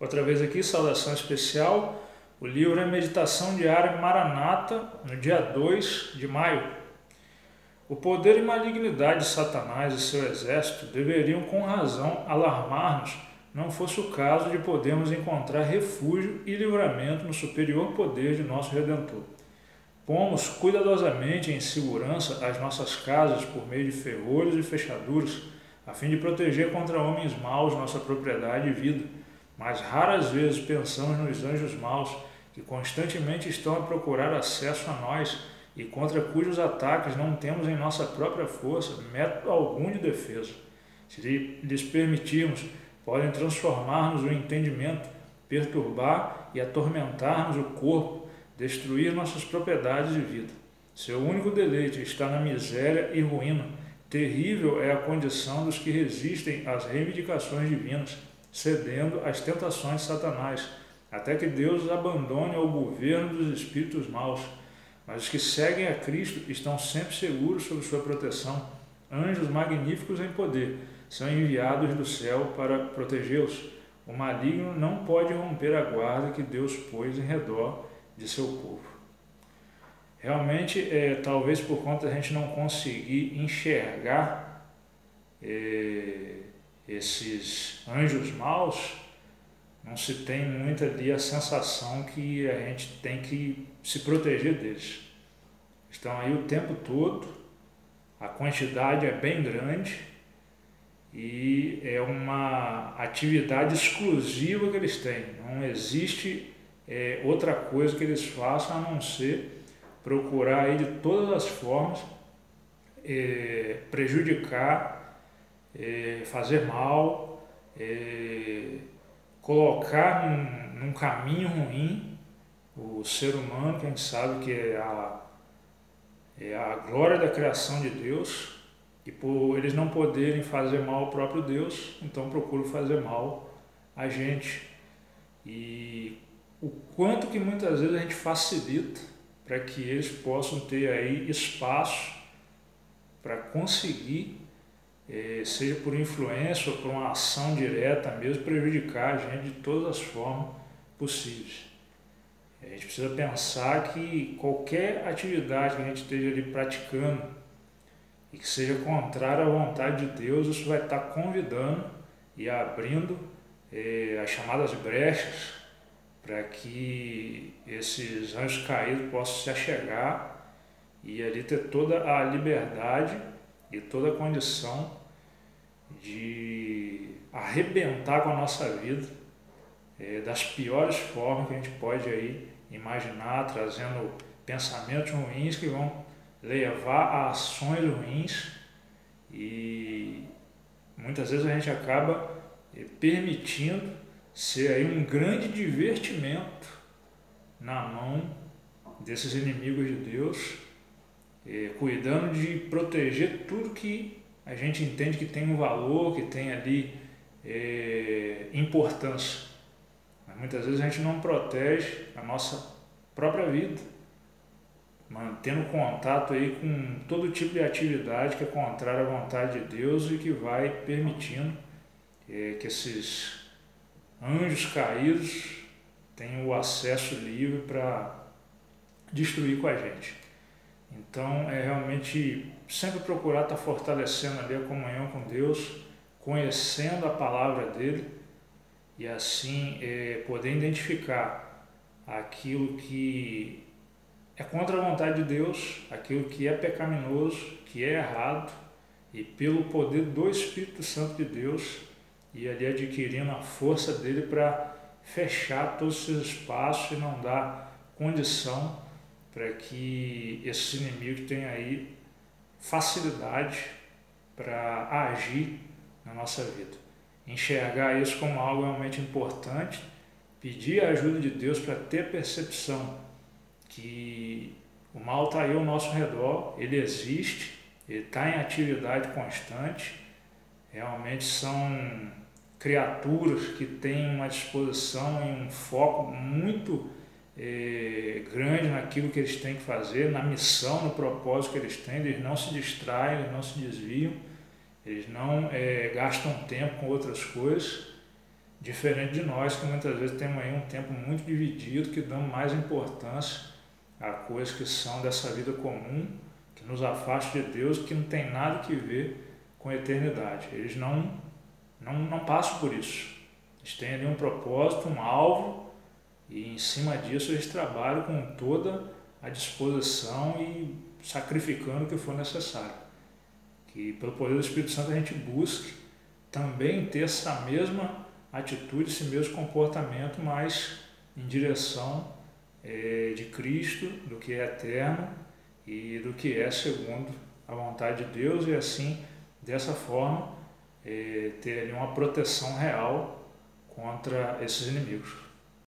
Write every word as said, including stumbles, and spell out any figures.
Outra vez aqui, saudação especial. O livro é Meditação Diária Maranata, no dia dois de maio. O poder e malignidade de Satanás e seu exército deveriam com razão alarmar-nos, não fosse o caso de podermos encontrar refúgio e livramento no superior poder de nosso Redentor. Pomos cuidadosamente em segurança as nossas casas por meio de ferrolhos e fechaduras, a fim de proteger contra homens maus nossa propriedade e vida, mas raras vezes pensamos nos anjos maus que constantemente estão a procurar acesso a nós e contra cujos ataques não temos em nossa própria força método algum de defesa. Se lhes permitirmos, podem transformar-nos o entendimento, perturbar e atormentar-nos o corpo, destruir nossas propriedades de vida. Seu único deleite está na miséria e ruína. Terrível é a condição dos que resistem às reivindicações divinas, cedendo às tentações de Satanás, até que Deus os abandone ao governo dos espíritos maus. Mas os que seguem a Cristo estão sempre seguros sob sua proteção. Anjos magníficos em poder são enviados do céu para protegê-los. O maligno não pode romper a guarda que Deus pôs em redor de seu povo. Realmente, é, talvez por conta da gente não conseguir enxergar é, esses anjos maus, não se tem muito ali a sensação que a gente tem que se proteger deles. Estão aí o tempo todo, a quantidade é bem grande e é uma atividade exclusiva que eles têm. Não existe é, outra coisa que eles façam a não ser procurar aí de todas as formas é, prejudicar, é, fazer mal, é, colocar num, num caminho ruim o ser humano, que a gente sabe que é a, é a glória da criação de Deus, e por eles não poderem fazer mal ao próprio Deus, então procuram fazer mal a gente. E o quanto que muitas vezes a gente facilita para que eles possam ter aí espaço para conseguir, eh, seja por influência ou por uma ação direta mesmo, prejudicar a gente de todas as formas possíveis. A gente precisa pensar que qualquer atividade que a gente esteja ali praticando e que seja contrária à vontade de Deus, isso vai estar convidando e abrindo eh, as chamadas brechas para que esses anjos caídos possam se achegar e ali ter toda a liberdade e toda a condição de arrebentar com a nossa vida é, das piores formas que a gente pode aí imaginar, trazendo pensamentos ruins que vão levar a ações ruins, e muitas vezes a gente acaba é, permitindo ser aí um grande divertimento na mão desses inimigos de Deus, eh, cuidando de proteger tudo que a gente entende que tem um valor, que tem ali eh, importância. Mas muitas vezes a gente não protege a nossa própria vida, mantendo contato aí com todo tipo de atividade que é contrária à vontade de Deus e que vai permitindo eh, que esses anjos caídos têm o acesso livre para destruir com a gente. Então é realmente sempre procurar estar fortalecendo ali a comunhão com Deus, conhecendo a palavra dele e assim é, poder identificar aquilo que é contra a vontade de Deus, aquilo que é pecaminoso, que é errado, e pelo poder do Espírito Santo de Deus e ali adquirindo a força dele para fechar todos esses espaços e não dar condição para que esses inimigos tenham aí facilidade para agir na nossa vida. Enxergar isso como algo realmente importante, pedir a ajuda de Deus para ter a percepção que o mal está aí ao nosso redor, ele existe, ele está em atividade constante, realmente são criaturas que têm uma disposição e um foco muito eh, grande naquilo que eles têm que fazer, na missão, no propósito que eles têm. Eles não se distraem, eles não se desviam, eles não eh, gastam tempo com outras coisas, diferente de nós, que muitas vezes temos aí um tempo muito dividido, que damos mais importância a coisas que são dessa vida comum, que nos afastam de Deus, que não tem nada que ver com a eternidade. Eles não, não, não passam por isso. Eles têm ali um propósito, um alvo, e em cima disso eles trabalham com toda a disposição e sacrificando o que for necessário. Que pelo poder do Espírito Santo a gente busque também ter essa mesma atitude, esse mesmo comportamento, mas em direção é, de Cristo, do que é eterno e do que é segundo a vontade de Deus, e assim, dessa forma, é, ter ali uma proteção real contra esses inimigos.